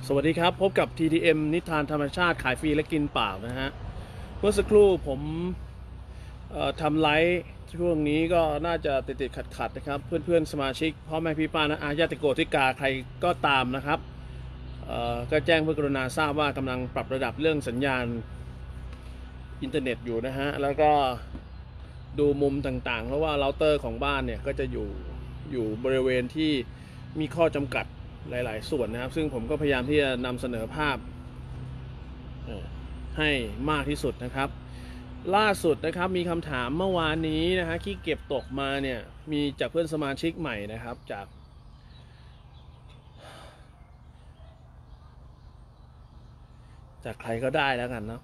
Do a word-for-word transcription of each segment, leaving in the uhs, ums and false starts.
สวัสดีครับพบกับ ที ที เอ็ม นิทานธรรมชาติขายฟรีและกินเปล่านะฮะเมื่อสักครู่ผมทำไลฟ์ช่วงนี้ก็น่าจะติดติดขัดขัดนะครับเพื่อนๆสมาชิกพ่อแม่พี่ป้านะอาญาติโกติกาใครก็ตามนะครับก็แจ้งเพื่อกรุณาทราบว่ากำลังปรับระดับเรื่องสัญญาณอินเทอร์เน็ตอยู่นะฮะแล้วก็ดูมุมต่างๆเพราะว่าเราเตอร์ของบ้านเนี่ยก็จะอยู่อยู่บริเวณที่มีข้อจำกัดหลายๆส่วนนะครับซึ่งผมก็พยายามที่จะนำเสนอภาพให้มากที่สุดนะครับล่าสุดนะครับมีคำถามเมื่อวานนี้นะฮะที่เก็บตกมาเนี่ยมีจากเพื่อนสมาชิกใหม่นะครับจากจากใครก็ได้แล้วกันเนาะ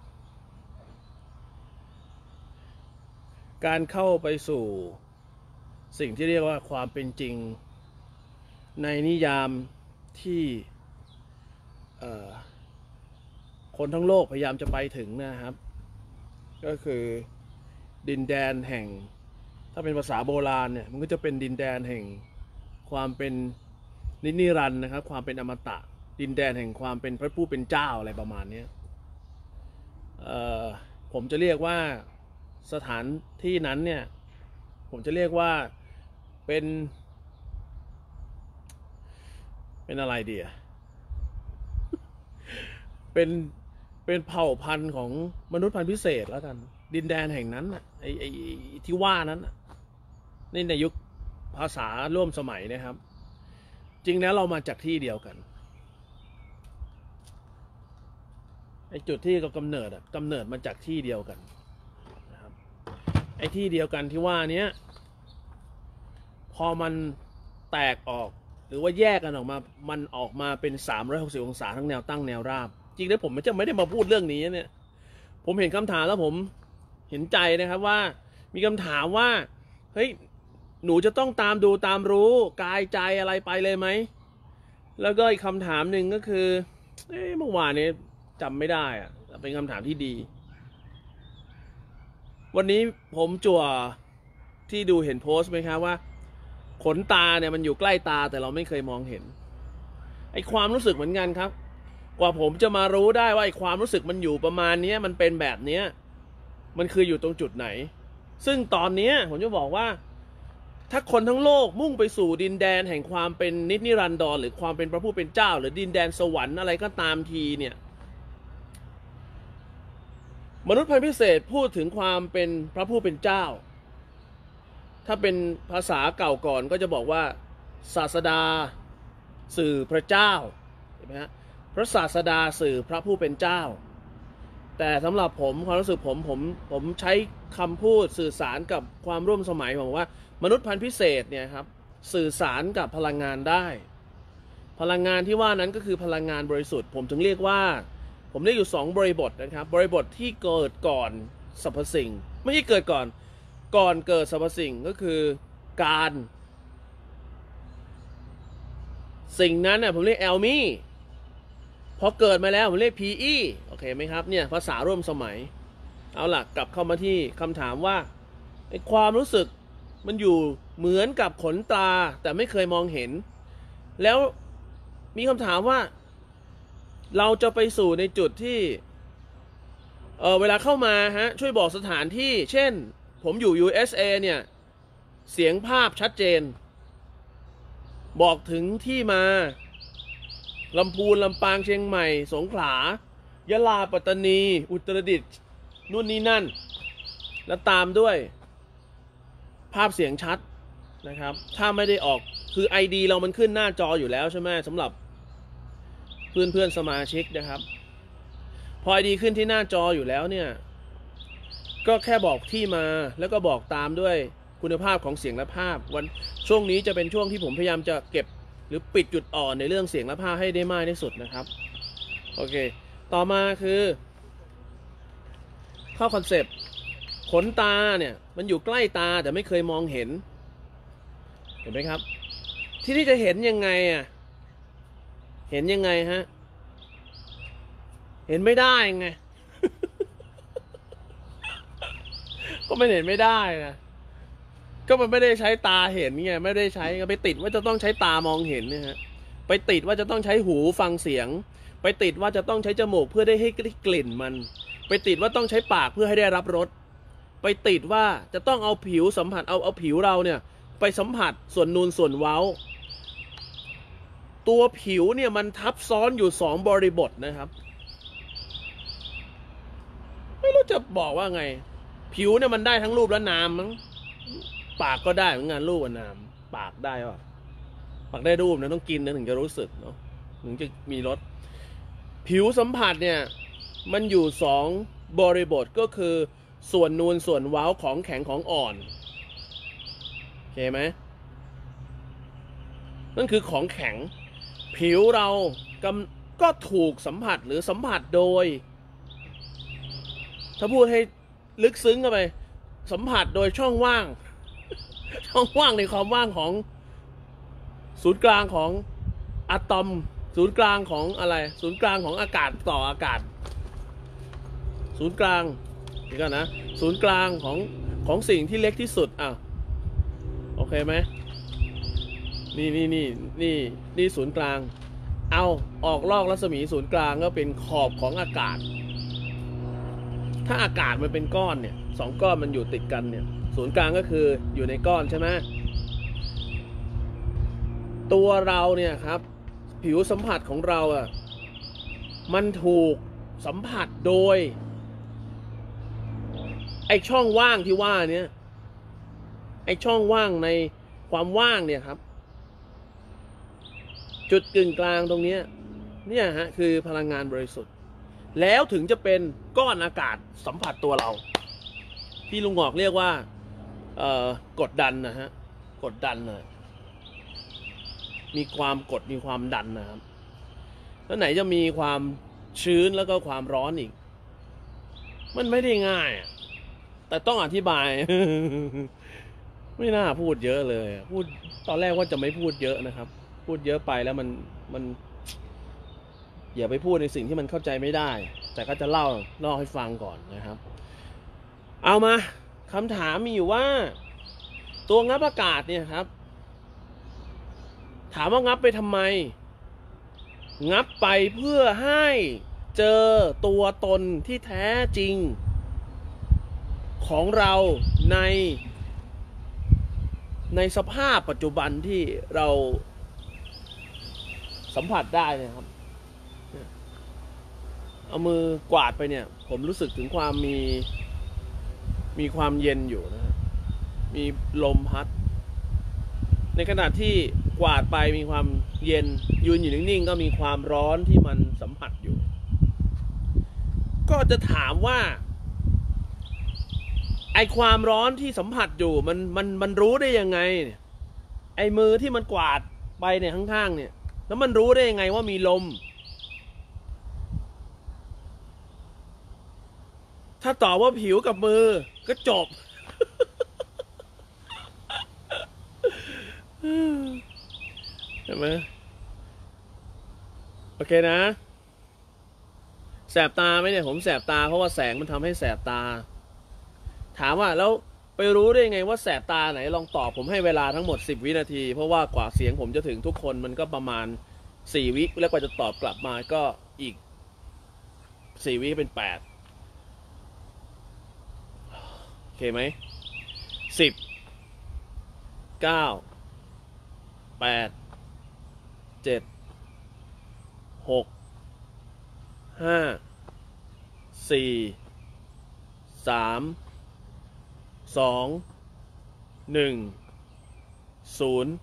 การเข้าไปสู่สิ่งที่เรียกว่าความเป็นจริงในนิยามที่คนทั้งโลกพยายามจะไปถึงนะครับก็คือดินแดนแห่งถ้าเป็นภาษาโบราณเนี่ยมันก็จะเป็นดินแดนแห่งความเป็นนิรันดร์นะครับความเป็นอมตะดินแดนแห่งความเป็นพระผู้เป็นเจ้าอะไรประมาณนี้ผมจะเรียกว่าสถานที่นั้นเนี่ยผมจะเรียกว่าเป็นเป็นอะไรดีอะเป็นเป็นเผ่าพันธุ์ของมนุษย์พันธุ์พิเศษแล้วกันดินแดนแห่งนั้นอะไอไอที่ว่านั้นอะนี่ในยุคภาษาร่วมสมัยนะครับจริงแล้วเรามาจากที่เดียวกันไอจุดที่เรากำเนิดอะกำเนิดมาจากที่เดียวกันนะครับไอที่เดียวกันที่ว่านี้พอมันแตกออกหรือว่าแยกกันออกมามันออกมาเป็นสามร้อยหกสิบองศาทั้งแนวตั้งแนวราบจริงแล้วผมจะไม่ได้มาพูดเรื่องนี้เนี่ยผมเห็นคำถามแล้วผมเห็นใจนะครับว่ามีคำถามว่าเฮ้ยหนูจะต้องตามดูตามรู้กายใจอะไรไปเลยไหมแล้วก็อีกคำถามหนึ่งก็คือเอ๊ะเมื่อวานนี้จำไม่ได้อะเป็นคำถามที่ดีวันนี้ผมจั่วที่ดูเห็นโพสต์ไหมครับว่าขนตาเนี่ยมันอยู่ใกล้ตาแต่เราไม่เคยมองเห็นไอความรู้สึกเหมือนกันครับกว่าผมจะมารู้ได้ว่าไอความรู้สึกมันอยู่ประมาณนี้มันเป็นแบบนี้มันคืออยู่ตรงจุดไหนซึ่งตอนนี้ผมจะบอกว่าถ้าคนทั้งโลกมุ่งไปสู่ดินแดนแห่งความเป็นนิจนิรันดรหรือความเป็นพระผู้เป็นเจ้าหรือดินแดนสวรรค์อะไรก็ตามทีเนี่ยมนุษย์พันธุ์พิเศษพูดถึงความเป็นพระผู้เป็นเจ้าถ้าเป็นภาษาเก่าก่อนก็จะบอกว่าศาสดาสื่อพระเจ้าเห็นไหมฮะพระศาสดาสื่อพระผู้เป็นเจ้าแต่สำหรับผมความรู้สึกผมผมผมใช้คำพูดสื่อสารกับความร่วมสมัยผมว่ามนุษย์พันธุ์พิเศษเนี่ยครับสื่อสารกับพลังงานได้พลังงานที่ว่านั้นก็คือพลังงานบริสุทธิ์ผมถึงเรียกว่าผมเรียกอยู่สองบริบทนะครับบริบทที่เกิดก่อนสรรพสิ่งไม่ใช่เกิดก่อนก่อนเกิดสรรพสิ่งก็คือการสิ่งนั้นน่ะผมเรียกแอลมี่พอเกิดมาแล้วผมเรียก พี อี โอเคไหมครับเนี่ยภาษาร่วมสมัยเอาล่ะกลับเข้ามาที่คำถามว่าไอ้ความรู้สึกมันอยู่เหมือนกับขนตาแต่ไม่เคยมองเห็นแล้วมีคำถามว่าเราจะไปสู่ในจุดที่เออเวลาเข้ามาฮะช่วยบอกสถานที่เช่นผมอยู่ ยู เอส เอ เนี่ยเสียงภาพชัดเจนบอกถึงที่มาลำพูนลำปางเชียงใหม่สงขลายะลาปัตตานีอุตรดิตถ์นู่นนี่นั่นแล้วตามด้วยภาพเสียงชัดนะครับถ้าไม่ได้ออกคือ ไอ ดี เรามันขึ้นหน้าจออยู่แล้วใช่ไหมสำหรับเพื่อนเพื่อนสมาชิกนะครับพอ ไอ ดี ขึ้นที่หน้าจออยู่แล้วเนี่ยก็แค่บอกที่มาแล้วก็บอกตามด้วยคุณภาพของเสียงและภาพวันช่วงนี้จะเป็นช่วงที่ผมพยายามจะเก็บหรือปิดจุดอ่อนในเรื่องเสียงและภาพให้ได้มากที่สุดนะครับโอเคต่อมาคือเข้าคอนเซปต์ขนตาเนี่ยมันอยู่ใกล้ตาแต่ไม่เคยมองเห็นเห็นไหมครับที่นี่จะเห็นยังไงอ่ะเห็นยังไงฮะเห็นไม่ได้ไง ก็ไม่เห็นไม่ได้นะก็มันไม่ได้ใช้ตาเห็นไงไม่ได้ใช้ก็ไปติดว่าจะต้องใช้ตามองเห็นเนี่ยฮะไปติดว่าจะต้องใช้หูฟังเสียงไปติดว่าจะต้องใช้จมูกเพื่อได้ให้กลิ่นมันไปติดว่าต้องใช้ปากเพื่อให้ได้รับรสไปติดว่าจะต้องเอาผิวสัมผัสเอาเอาผิวเราเนี่ยไปสัมผัสส่วนนูนส่วนเว้าตัวผิวเนี่ยมันทับซ้อนอยู่สองบริบทนะครับไม่รู้จะบอกว่าไงผิวเนี่ยมันได้ทั้งรูปและนามมั้งปากก็ได้เหมือนกันรูปกับนามปากได้ป่ะปากได้รูปนะต้องกินนะถึงจะรู้สึกเนาะถึงจะมีรสผิวสัมผัสเนี่ยมันอยู่สองบริบทก็คือส่วนนูนส่วนเว้าของแข็งของอ่อนโอเคไหมนั่นคือของแข็งผิวเราก็ถูกสัมผัสหรือสัมผัสโดยถ้าพูดให้ลึกซึ้งเข้าไปสัมผัสโดยช่องว่างช่องว่างในความว่างของศูนย์กลางของอะตอมศูนย์กลางของอะไรศูนย์กลางของอากาศต่ออากาศศูนย์กลางนี่ก็นะศูนย์กลางของของสิ่งที่เล็กที่สุดอ่ะโอเคไหมนี่นี่นี่นี่นี่ศูนย์กลางเอาออกลอกรัศมีศูนย์กลางก็เป็นขอบของอากาศถ้าอากาศมันเป็นก้อนเนี่ยสองก้อนมันอยู่ติดกันเนี่ยศูนย์กลางก็คืออยู่ในก้อนใช่ไหมตัวเราเนี่ยครับผิวสัมผัสของเราอ่ะมันถูกสัมผัสโดยไอช่องว่างที่ว่าเนี่ยไอช่องว่างในความว่างเนี่ยครับจุดกึ่งกลางตรงนี้เนี่ยฮะคือพลังงานบริสุทธิ์แล้วถึงจะเป็นก้อนอากาศสัมผัสตัวเราที่ลุงหงอกเรียกว่าเอ่อกดดันนะฮะกดดันนะมีความกดมีความดันนะครับแล้วไหนจะมีความชื้นแล้วก็ความร้อนอีกมันไม่ได้ง่ายแต่ต้องอธิบาย ไม่น่าพูดเยอะเลยพูดตอนแรกว่าจะไม่พูดเยอะนะครับพูดเยอะไปแล้วมันมันอย่าไปพูดในสิ่งที่มันเข้าใจไม่ได้แต่ก็จะเล่าเล่าให้ฟังก่อนนะครับเอามาคำถามมีอยู่ว่าตัวงับอากาศเนี่ยครับถามว่างับไปทำไมงับไปเพื่อให้เจอตัวตนที่แท้จริงของเราในในสภาพปัจจุบันที่เราสัมผัสได้นะครับเอามือกวาดไปเนี่ยผมรู้สึกถึงความมีมีความเย็นอยู่นะมีลมพัดในขณะที่กวาดไปมีความเย็นยืนอยู่นิ่งๆก็มีความร้อนที่มันสัมผัสอยู่ก็จะถามว่าไอความร้อนที่สัมผัสอยู่มันมันมันรู้ได้ยังไงไอมือที่มันกวาดไปเนี่ยข้างๆเนี่ยแล้วมันรู้ได้ยังไงว่ามีลมถ้าตอบว่าผิวกับมือก็จบเห็นไหมโอเคนะแสบตาไหมเนี่ยผมแสบตาเพราะว่าแสงมันทำให้แสบตาถามว่าแล้วไปรู้ได้ไงว่าแสบตาไหนลองตอบผมให้เวลาทั้งหมดสิบวินาทีเพราะว่ากว่าเสียงผมจะถึงทุกคนมันก็ประมาณสี่วิแล้วกว่าจะตอบกลับมาก็อีกสี่วิเป็นแปดโอเคไหมสิบเก้าแปดเจ็ดหกห้าสี่สามสองหนึ่งศูนย์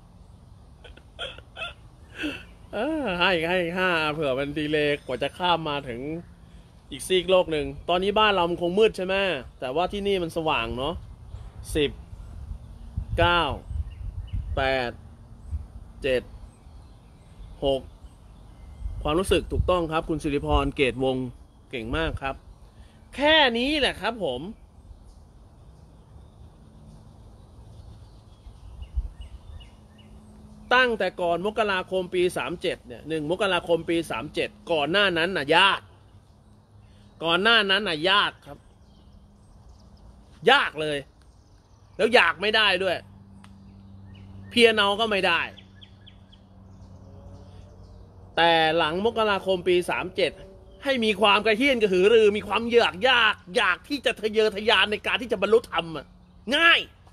ให้ให้ห้าเผื่อมันดีเลย์กว่าจะข้ามมาถึงอีกซีกโลกหนึ่งตอนนี้บ้านเรามันคงมืดใช่ไหมแต่ว่าที่นี่มันสว่างเนาะสิบเก้าแปดเจ็ดหกความรู้สึกถูกต้องครับคุณสิริพรเกตวงเก่งมากครับแค่นี้แหละครับผมตั้งแต่ก่อนมกราคมปีสามเจ็ดเนี่ยหนึ่งมกราคมปีสามเจ็ดก่อนหน้านั้นน่ะยากก่อนหน้านั้นน่ะยากครับยากเลยแล้วอยากไม่ได้ด้วยเพียเนาก็ไม่ได้แต่หลังมกราคมปีสามเจ็ดให้มีความกระเฮี้ยนกระหือรือมีความอยากยากอยากที่จะทะเยอทะยานในการที่จะบรรลุธรรมอะง่าย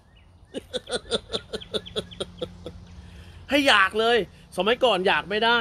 ให้อยากเลยสมัยก่อนอยากไม่ได้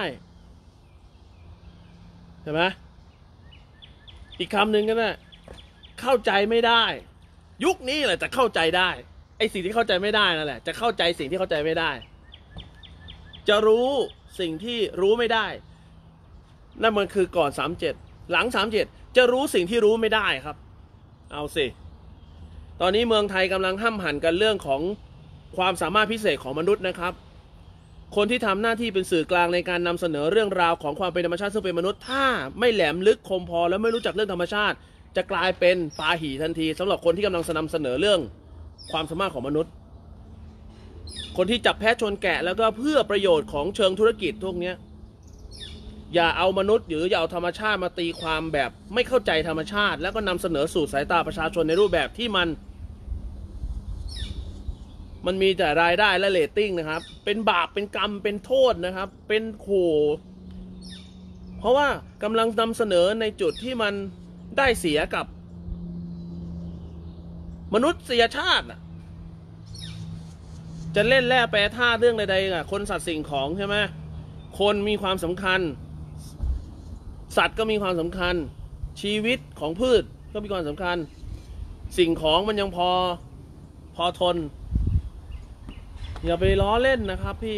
ใช่ไหมอีกคำหนึ่งก็ได้เข้าใจไม่ได้ ยุคนี้แหละจะเข้าใจได้ไอ้สิ่งที่เข้าใจไม่ได้นั่นแหละจะเข้าใจสิ่งที่เข้าใจไม่ได้จะรู้สิ่งที่รู้ไม่ได้นั่นมันคือก่อนสามเจ็ดหลังสามเจ็ดจะรู้สิ่งที่รู้ไม่ได้ครับเอาสิตอนนี้เมืองไทยกำลังห้ำหั่นกันเรื่องของความสามารถพิเศษของมนุษย์นะครับคนที่ทำหน้าที่เป็นสื่อกลางในการนำเสนอเรื่องราวของความเป็นธรรมชาติซึ่งเป็นมนุษย์ถ้าไม่แหลมลึกคมพอแล้วไม่รู้จักเรื่องธรรมชาติจะกลายเป็นปาหี่ทันทีสำหรับคนที่กำลังนำเสนอเรื่องความสามารถของมนุษย์คนที่จับแพะชนแกะแล้วก็เพื่อประโยชน์ของเชิงธุรกิจพวกนี้อย่าเอามนุษย์หรืออย่าเอาธรรมชาติมาตีความแบบไม่เข้าใจธรรมชาติแล้วก็นำเสนอสู่สายตาประชาชนในรูปแบบที่มันมันมีแต่รายได้และเรตติ้งนะครับเป็นบาปเป็นกรรมเป็นโทษนะครับเป็นโขเพราะว่ากำลังนำเสนอในจุดที่มันได้เสียกับมนุษยชาติจะเล่นแร่แปรธาตุเรื่องใดๆคนสัตว์สิ่งของใช่ไหมคนมีความสำคัญสัตว์ก็มีความสำคัญชีวิตของพืชก็มีความสำคัญสิ่งของมันยังพอพอทนอย่าไปล้อเล่นนะครับพี่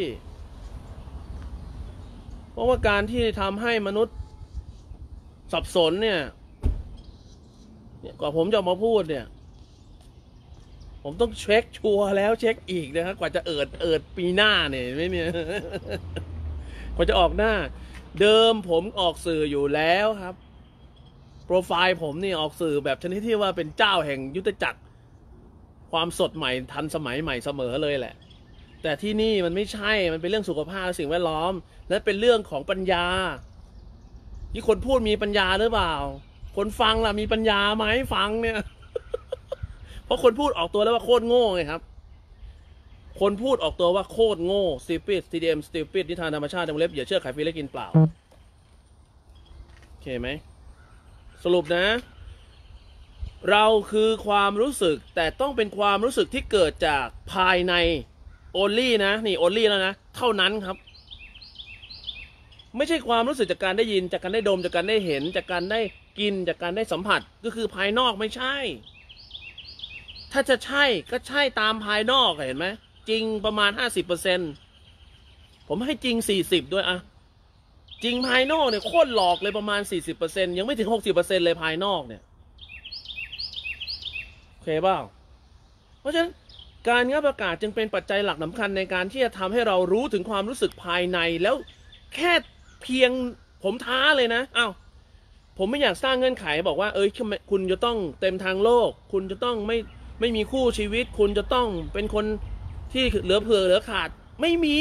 เพราะว่าการที่ทำให้มนุษย์สับสนเนี่ยกว่าผมจะมาพูดเนี่ยผมต้องเช็คชัวร์แล้วเช็คอีกนะครับกว่าจะเอิดเอิดปีหน้าเนี่ยไม่มี กว่าจะออกหน้าเดิมผมออกสื่ออยู่แล้วครับโปรไฟล์ผมนี่ออกสื่อแบบชนิดที่ว่าเป็นเจ้าแห่งยุทธจักรความสดใหม่ทันสมัยใหม่เสมอเลยแหละแต่ที่นี่มันไม่ใช่มันเป็นเรื่องสุขภาพสิ่งแวดล้อมและเป็นเรื่องของปัญญาที่คนพูดมีปัญญาหรือเปล่าคนฟังล่ะมีปัญญาไหมฟังเนี่ย เพราะคนพูดออกตัวแล้วว่าโคตรโง่ไงครับคนพูดออกตัวว่าโคตรโง่ stupid ที ดี เอ็ม stupid นิทานธรรมชาติในวงเล็บอย่าเชื่อใครฟรีและกินเปล่าโอเคไหมสรุปนะเราคือความรู้สึกแต่ต้องเป็นความรู้สึกที่เกิดจากภายใน only นะนี่ only แล้วนะเท่านั้นครับไม่ใช่ความรู้สึกจากการได้ยินจากการได้ดมจากการได้เห็นจากการได้กินจากการได้สัมผัสก็คือภายนอกไม่ใช่ถ้าจะใช่ก็ใช่ตามภายนอกเห็นไหมจริงประมาณ ห้าสิบเปอร์เซ็นต์ ผมให้จริงสี่สิบด้วยอะจริงภายนอกเนี่ยโคตรหลอกเลยประมาณ สี่สิบเปอร์เซ็นต์ ยังไม่ถึง หกสิบเปอร์เซ็นต์ เลยภายนอกเนี่ยโอเคเปล่าเพราะฉะนั้นการงับอากาศจึงเป็นปัจจัยหลักสำคัญในการที่จะทำให้เรารู้ถึงความรู้สึกภายในแล้วแค่เพียงผมท้าเลยนะอ้าวผมไม่อยากสร้างเงื่อนไขบอกว่าเอ้ยคุณจะต้องเต็มทางโลกคุณจะต้องไม่ไม่มีคู่ชีวิตคุณจะต้องเป็นคนที่เหลือเผื่อเหลือขาดไม่มี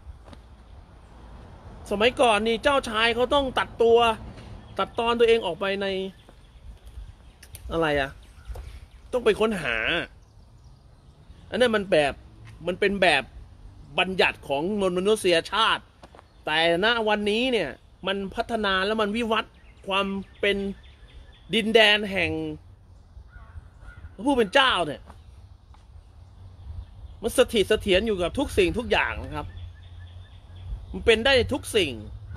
สมัยก่อนนี่เจ้าชายเขาต้องตัดตัวตัดตอนตัวเองออกไปในอะไรอะต้องไปค้นหาอันนั้นมันแบบมันเป็นแบบบัญญัติของมนุษยชาติแต่ณวันนี้เนี่ยมันพัฒนาแล้วมันวิวัฒน์ความเป็นดินแดนแห่งผู้เป็นเจ้าเนี่ยมันสถิตเสถียรอยู่กับทุกสิ่งทุกอย่างนะครับมันเป็นได้ทุกสิ่ง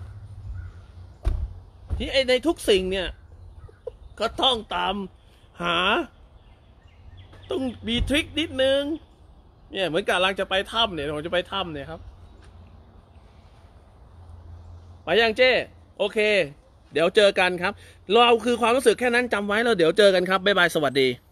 ที่ไอ้ในทุกสิ่งเนี่ยก็ต้องตามหาต้องมีทริคนิดนึงเนี่ยเหมือนกับกำลังจะไปถ้ำเนี่ยผมจะไปถ้ำเนี่ยครับไปยังเจ้โอเคเดี๋ยวเจอกันครับเราคือความรู้สึกแค่นั้นจำไว้แล้วเดี๋ยวเจอกันครับบ๊ายบายสวัสดี